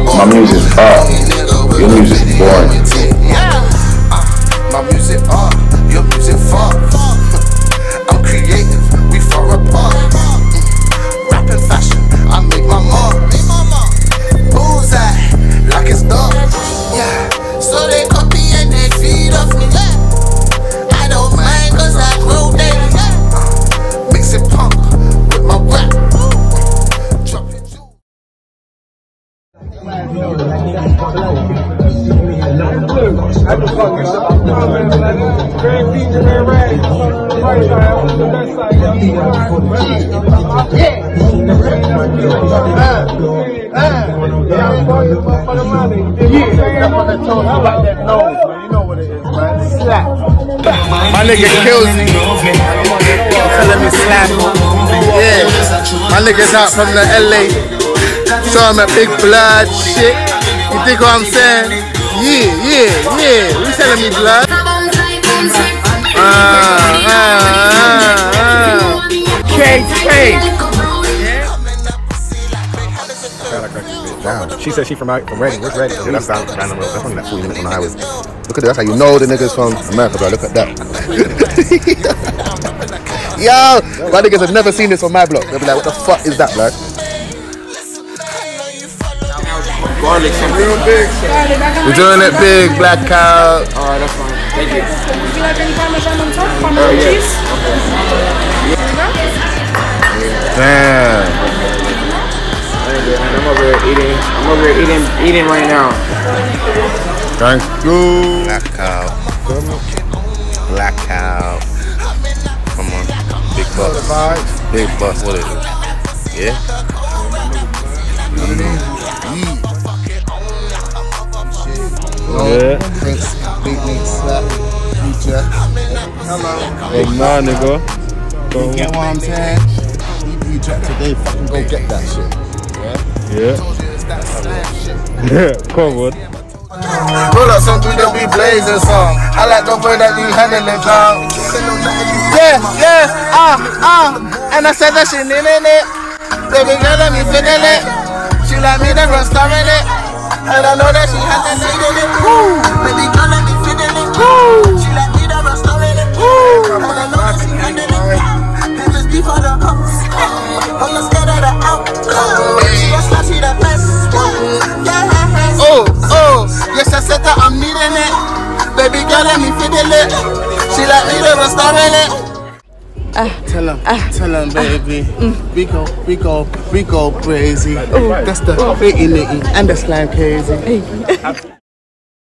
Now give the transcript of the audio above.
My music's up. Your music's boring. My music up. Your music fuck. I'm creative. We far apart. Rapping fashion. I make my mark. Bullseye. Like it's dark. Yeah. So they copy and they feed off me. I don't mind cause I grow daily. Mixing punk with my rap. Dropping jewels. My nigga kills me. Telling me slap. Yeah. My nigga's out from the LA. Saw him at Big Blood shit. You think what I'm saying? Yeah. We telling me blood. KK. She said she from Reading. Where's Reading? Yeah, that's down the road. That's only like 40 minutes on the highway. Look at that. That's how you know the niggas from America, bro. Look at that. Yo, my niggas have never seen this on my block. They'll be like, what the fuck is that, blood? We're doing it big, black cow. Alright, that's fine. Thank you. Would you like any parmesan on top? Parmesan cheese? Damn. I'm over here eating right now. Thank you. Black cow. Black cow. Come on. Big bus. Big bus. What is it? Yeah? Yeah. Thanks. Big meat slap. Feature. Hello. Hey, man, nigga. You get what I'm saying? You drop today, fucking go get that shit. Yeah. Come on. Roll up some through the we blazing song. I like the way that you handle it, dog. Yeah. And I said that she in it. Baby girl, let me fiddle it. She like me, then run starring it. And I know that she handle it. Baby girl, let me fiddle it. She like me, then run starring it. And I know that she handle it. Bitches before the cops. I'm not scared of the outcome. She just like she the best. Yes, I said that I'm needing it. Baby girl, let me fiddle it. She like me, never starting it. Tell him, baby. We go crazy. That's the 80 and the slime crazy.